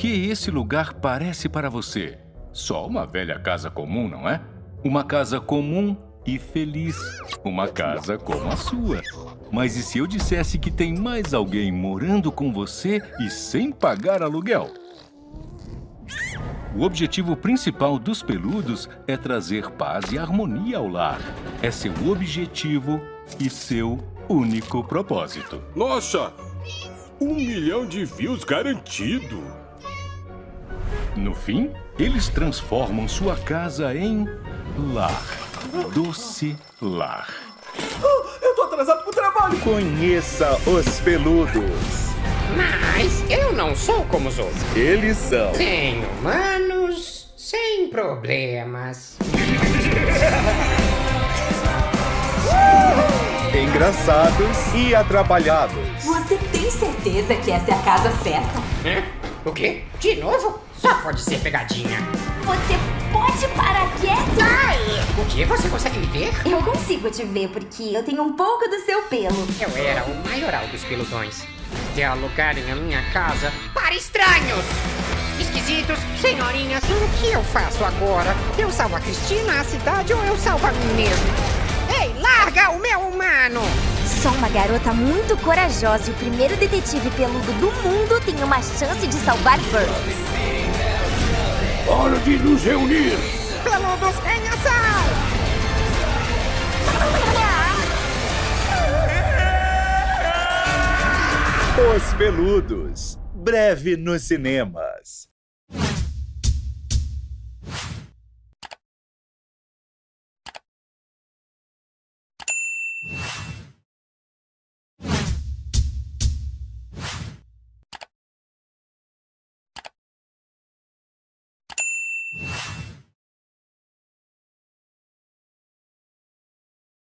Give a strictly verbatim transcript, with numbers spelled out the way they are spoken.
que esse lugar parece para você? Só uma velha casa comum, não é? Uma casa comum e feliz. Uma casa como a sua. Mas e se eu dissesse que tem mais alguém morando com você e sem pagar aluguel? O objetivo principal dos peludos é trazer paz e harmonia ao lar. É seu objetivo e seu único propósito. Nossa! Um milhão de views garantido! No fim, eles transformam sua casa em lar. Doce lar. Oh, eu tô atrasado pro trabalho! Conheça os peludos. Mas eu não sou como os outros. Eles são. Sem humanos, sem problemas. Engraçados e atrapalhados. Você tem certeza que essa é a casa certa? Hã? O quê? De novo? Só pode ser pegadinha. Você pode parar quieto? Ai! O que? Você consegue me ver? Eu consigo te ver porque eu tenho um pouco do seu pelo. Eu era o maioral dos peludões. De alugarem a minha casa para estranhos! Esquisitos, senhorinhas, o que eu faço agora? Eu salvo a Cristina, a cidade ou eu salvo a mim mesmo? Ei, larga o meu humano! Só uma garota muito corajosa e o primeiro detetive peludo do mundo tem uma chance de salvar Bugs. Hora de nos reunir! Peludos em ação! Os Peludos. Breve nos cinemas.